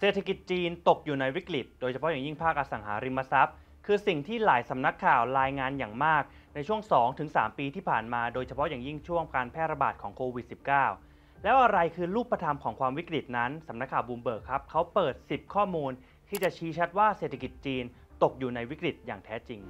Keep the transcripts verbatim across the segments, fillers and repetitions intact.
เศรษฐกิจจีนตกอยู่ในวิกฤตโดยเฉพาะอย่างยิ่งภาคอสังหาริมทรัพย์คือสิ่งที่หลายสำนักข่าวรายงานอย่างมากในช่วง สองถึงสาม ปีที่ผ่านมาโดยเฉพาะอย่างยิ่งช่วงการแพร่ระบาดของโควิด สิบเก้า แล้วอะไรคือรูปธรรมของความวิกฤตนั้นสำนักข่าวบูมเบิร์กครับเขาเปิดสิบข้อมูลที่จะชี้ชัดว่าเศรษฐกิจจีนตกอยู่ในวิกฤตอย่างแท้จริง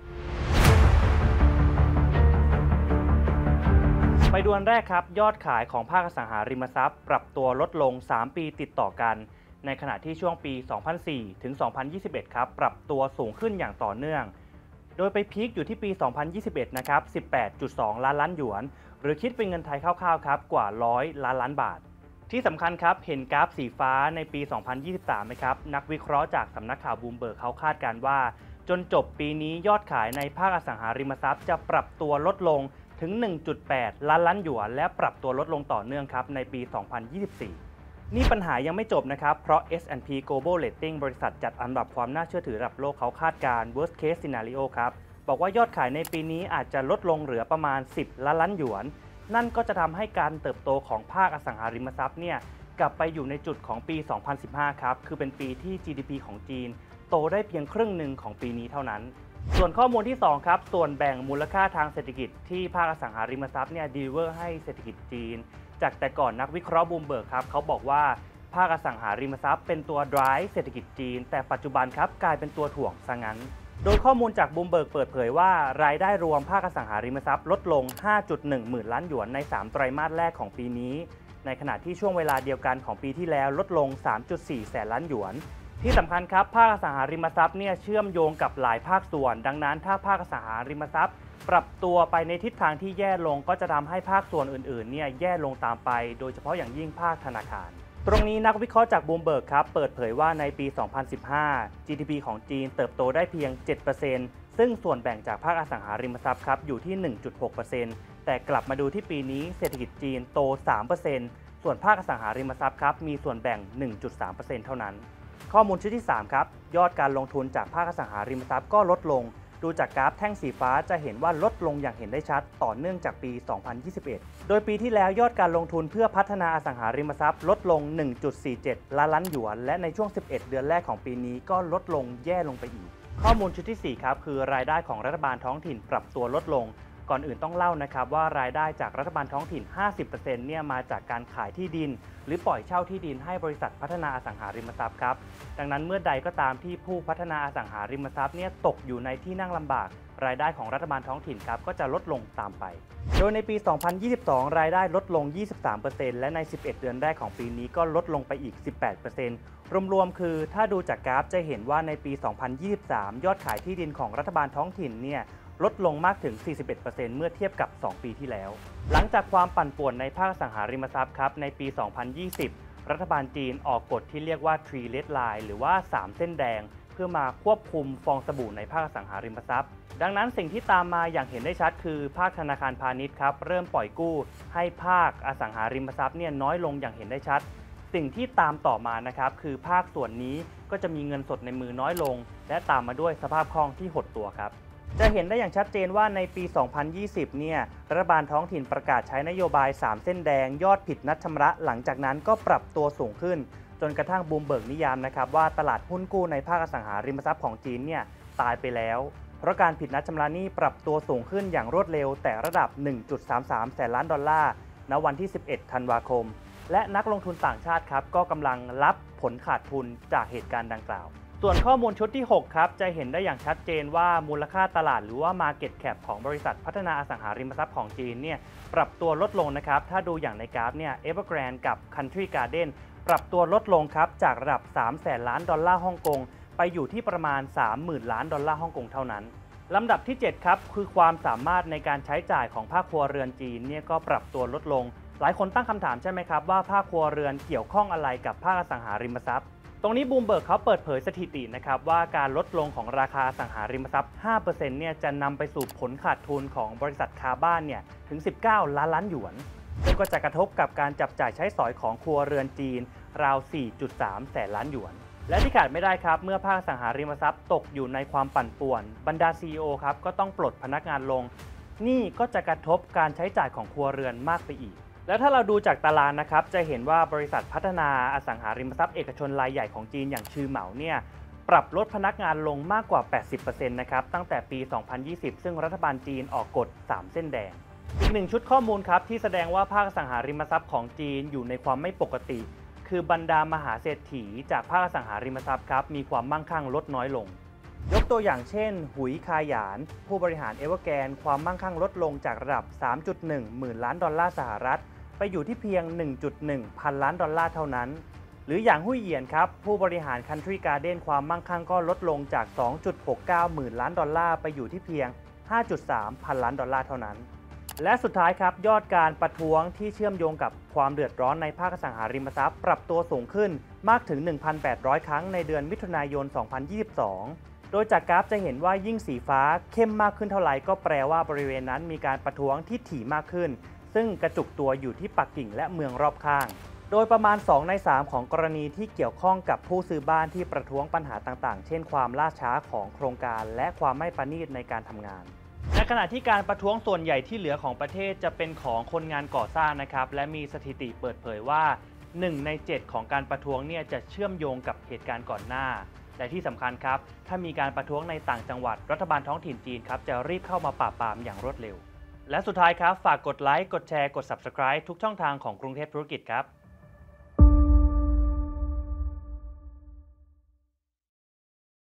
ไปดูอันแรกครับยอดขายของภาคอสังหาริมทรัพย์ปรับตัวลดลงสามปีติดต่อกันในขณะที่ช่วงปี สองพันสี่ ถึง สองพันยี่สิบเอ็ด ครับปรับตัวสูงขึ้นอย่างต่อเนื่องโดยไปพีคอยู่ที่ปี สองพันยี่สิบเอ็ด นะครับ สิบแปดจุดสอง ล้านล้านหยวนหรือคิดเป็นเงินไทยคร่าวๆครับกว่าร้อยล้านล้านบาทที่สำคัญครับเห็นกราฟสีฟ้าในปี สองพันยี่สิบสาม ไหมครับนักวิเคราะห์จากสำนักข่าวบูมเบิร์กเขาคาดการณ์ว่าจนจบปีนี้ยอดขายในภาคอสังหาริมทรัพย์จะปรับตัวลดลงถึง หนึ่งจุดแปด ล้านล้านหยวนและปรับตัวลดลงต่อเนื่องครับในปี สองพันยี่สิบสี่ นี่ปัญหายังไม่จบนะครับเพราะ เอส แอนด์ พี Global Rating บริษัทจัดอันดับความน่าเชื่อถือระดับโลกเขาคาดการณ์ worst case scenario ครับบอกว่ายอดขายในปีนี้อาจจะลดลงเหลือประมาณสิบล้านล้านหยวนนั่นก็จะทำให้การเติบโตของภาคอสังหาริมทรัพย์เนี่ยกลับไปอยู่ในจุดของปี สองพันสิบห้า ครับคือเป็นปีที่ จี ดี พี ของจีนโตได้เพียงครึ่งหนึ่งของปีนี้เท่านั้นส่วนข้อมูลที่สองครับส่วนแบ่งมูลค่าทางเศรษฐกิจที่ภาคอสังหาริมทรัพย์เนี่ยดีลิเวอร์ให้เศรษฐกิจจีนจากแต่ก่อนนักวิเคราะห์บูมเบิร์กครับเขาบอกว่าภาคอสังหาริมทรัพย์เป็นตัว drive เศรษฐกิจจีนแต่ปัจจุบันครับกลายเป็นตัวถ่วงซะงั้นโดยข้อมูลจากบูมเบิร์กเปิดเผยว่ารายได้รวมภาคอสังหาริมทรัพย์ลดลง ห้าจุดหนึ่ง หมื่นล้านหยวนในสามไตรมาสแรกของปีนี้ในขณะที่ช่วงเวลาเดียวกันของปีที่แล้วลดลง สามจุดสี่ แสนล้านหยวนที่สำคัญครับภาคอสังหาริมทรัพย์เนี่ยเชื่อมโยงกับหลายภาคส่วนดังนั้นถ้าภาคอสังหาริมทรัพย์ปรับตัวไปในทิศทางที่แย่ลงก็จะทำให้ภาคส่วนอื่นๆเนี่ยแย่ลงตามไปโดยเฉพาะอย่างยิ่งภาคธนาคารตรงนี้นักวิเคราะห์จากบูมเบิร์กครับเปิดเผยว่าในปี สองพันสิบห้า จี ดี พี ของจีนเติบโตได้เพียง เจ็ดเปอร์เซ็นต์ ซึ่งส่วนแบ่งจากภาคอสังหาริมทรัพย์ครับอยู่ที่ หนึ่งจุดหกเปอร์เซ็นต์ แต่กลับมาดูที่ปีนี้เศรษฐกิจจีนโต สามเปอร์เซ็นต์ ส่วนภาคอสังหาริมทรัพย์ครับมีส่วนแบ่ง หนึ่งจุดสามเปอร์เซ็นต์ เท่านั้นข้อมูลชุดที่สามครับยอดการลงทุนจากภาคอสังหาริมทรัพย์ก็ลดลงดูจากกราฟแท่งสีฟ้าจะเห็นว่าลดลงอย่างเห็นได้ชัดต่อเนื่องจากปี สองพันยี่สิบเอ็ด โดยปีที่แล้วยอดการลงทุนเพื่อพัฒนาอสังหาริมทรัพย์ลดลง หนึ่งจุดสี่เจ็ด ล้านล้านหยวนและในช่วงสิบเอ็ดเดือนแรกของปีนี้ก็ลดลงแย่ลงไปอีกข้อมูลชุดที่สี่ครับคือรายได้ของรัฐบาลท้องถิ่นปรับตัวลดลงก่อนอื่นต้องเล่านะครับว่ารายได้จากรัฐบาลท้องถิ่น ห้าสิบเปอร์เซ็นต์ เนี่ยมาจากการขายที่ดินหรือปล่อยเช่าที่ดินให้บริษัทพัฒนาอสังหาริมทรัพย์ครับดังนั้นเมื่อใดก็ตามที่ผู้พัฒนาอสังหาริมทรัพย์เนี่ยตกอยู่ในที่นั่งลำบากรายได้ของรัฐบาลท้องถิ่นครับก็จะลดลงตามไปโดยในปี สองพันยี่สิบสอง รายได้ลดลง ยี่สิบสามเปอร์เซ็นต์ และในสิบเอ็ดเดือนแรกของปีนี้ก็ลดลงไปอีก สิบแปดเปอร์เซ็นต์ รวมๆคือถ้าดูจากกราฟจะเห็นว่าในปี สองพันยี่สิบสาม ยอดขายที่ดินของรัฐบาลท้องถิ่นเนี่ยลดลงมากถึง สี่สิบเอ็ดเปอร์เซ็นต์ เมื่อเทียบกับสองปีที่แล้วหลังจากความปั่นป่วนในภาคอสังหาริมทรัพย์ครับในปี สองพันยี่สิบ รัฐบาลจีนออกกฎที่เรียกว่า Three Red Line หรือว่าสามเส้นแดงเพื่อมาควบคุมฟองสบู่ในภาคอสังหาริมทรัพย์ดังนั้นสิ่งที่ตามมาอย่างเห็นได้ชัดคือภาคธนาคารพาณิชย์ครับเริ่มปล่อยกู้ให้ภาคอสังหาริมทรัพย์เนี่ยน้อยลงอย่างเห็นได้ชัดสิ่งที่ตามต่อมานะครับคือภาคส่วนนี้ก็จะมีเงินสดในมือน้อยลงและตามมาด้วยสภาพคล่องที่หดตัวครับจะเห็นได้อย่างชัดเจนว่าในปี สองพันยี่สิบ เนี่ยรัฐบาลท้องถิ่นประกาศใช้นโยบายสามเส้นแดงยอดผิดนัดชำระหลังจากนั้นก็ปรับตัวสูงขึ้นจนกระทั่งบูมเบิร์กนิยามนะครับว่าตลาดหุ้นกู้ในภาคอสังหาริมทรัพย์ของจีนเนี่ยตายไปแล้วเพราะการผิดนัดชำระหนี้ปรับตัวสูงขึ้นอย่างรวดเร็วแต่ระดับ หนึ่งจุดสามสาม แสนล้านดอลลาร์ณวันที่สิบเอ็ดธันวาคมและนักลงทุนต่างชาติครับก็กำลังรับผลขาดทุนจากเหตุการณ์ดังกล่าวส่วนข้อมูลชุดที่หกครับจะเห็นได้อย่างชัดเจนว่ามูลค่าตลาดหรือว่า Market Cap ของบริษัทพัฒนาอสังหาริมทรัพย์ของจีนเนี่ยปรับตัวลดลงนะครับถ้าดูอย่างในกราฟเนี่ย Evergrande กับ Country Garden ปรับตัวลดลงครับจากระดับสามแสนล้านดอลลาร์ฮ่องกงไปอยู่ที่ประมาณ สามหมื่น ล้านดอลลาร์ฮ่องกงเท่านั้นลำดับที่เจ็ดครับคือความสามารถในการใช้จ่ายของภาคครัวเรือนจีนเนี่ยก็ปรับตัวลดลงหลายคนตั้งคำถามใช่ไหมครับว่าภาคครัวเรือนเกี่ยวข้องอะไรกับภาคอสังหาริมทรัพย์ตรงนี้บูมเบิร์กเขาเปิดเผยสถิตินะครับว่าการลดลงของราคาอสังหาริมทรัพย์ ห้าเปอร์เซ็นต์ เนี่ยจะนำไปสู่ผลขาดทุนของบริษัทคาบ้านเนี่ยถึงสิบเก้าล้านล้านหยวนซึ่งก็จะกระทบกับการจับจ่ายใช้สอยของครัวเรือนจีนราว สี่จุดสาม แสนล้านหยวนและที่ขาดไม่ได้ครับเมื่อภาคอสังหาริมทรัพย์ตกอยู่ในความปั่นป่วนบรรดา ซี อี โอ ครับก็ต้องปลดพนักงานลงนี่ก็จะกระทบการใช้จ่ายของครัวเรือนมากไปอีกแล้วถ้าเราดูจากตารางนะครับจะเห็นว่าบริษัทพัฒนาอสังหาริมทรัพย์เอกชนรายใหญ่ของจีนอย่างชื่อเหมาเนี่ยปรับลดพนักงานลงมากกว่า แปดสิบเปอร์เซ็นต์ นะครับตั้งแต่ปี สองพันยี่สิบ ซึ่งรัฐบาลจีนออกกฎ สาม เส้นแดงอีกหนึ่งชุดข้อมูลครับที่แสดงว่าภาคอสังหาริมทรัพย์ของจีนอยู่ในความไม่ปกติคือบรรดามหาเศรษฐีจากภาคอสังหาริมทรัพย์ครับมีความมั่งคั่งลดน้อยลงยกตัวอย่างเช่นหุยคาหยานผู้บริหารเอเวอร์แกนความมั่งคั่งลดลงจากระดับ สามจุดหนึ่ง หมื่นล้านดอลลาร์สหรัฐไปอยู่ที่เพียง หนึ่งจุดหนึ่ง พันล้านดอลลาร์เท่านั้นหรืออย่างหุ้ยเหยียนครับผู้บริหาร Country Garden ความมั่งคั่งก็ลดลงจาก สองจุดหกเก้า หมื่นล้านดอลลาร์ไปอยู่ที่เพียง ห้าจุดสาม พันล้านดอลลาร์เท่านั้นและสุดท้ายครับยอดการประท้วงที่เชื่อมโยงกับความเดือดร้อนในภาคอสังหาริมทรัพย์ปรับตัวสูงขึ้นมากถึง หนึ่งพันแปดร้อย ครั้งในเดือนมิถุนายน สองพันยี่สิบสองโดยจากกราฟจะเห็นว่ายิ่งสีฟ้าเข้มมากขึ้นเท่าไหร่ก็แปลว่าบริเวณนั้นมีการประท้วงที่ถี่มากขึ้นซึ่งกระจุกตัวอยู่ที่ปักกิ่งและเมืองรอบข้างโดยประมาณสองในสามของกรณีที่เกี่ยวข้องกับผู้ซื้อบ้านที่ประท้วงปัญหาต่างๆเช่นความล่าช้าของโครงการและความไม่ประณีตในการทำงานในขณะที่การประท้วงส่วนใหญ่ที่เหลือของประเทศจะเป็นของคนงานก่อสร้างนะครับและมีสถิติเปิดเผยว่าหนึ่งในเจ็ดของการประท้วงเนี่ยจะเชื่อมโยงกับเหตุการณ์ก่อนหน้าแต่ที่สำคัญครับถ้ามีการประท้วงในต่างจังหวัดรัฐบาลท้องถิ่นจีนครับจะรีบเข้ามาปราบปรามอย่างรวดเร็วและสุดท้ายครับฝากกดไลค์กดแชร์กด ซับสไครบ์ ทุกช่องทางของกรุงเทพธุรกิจครับ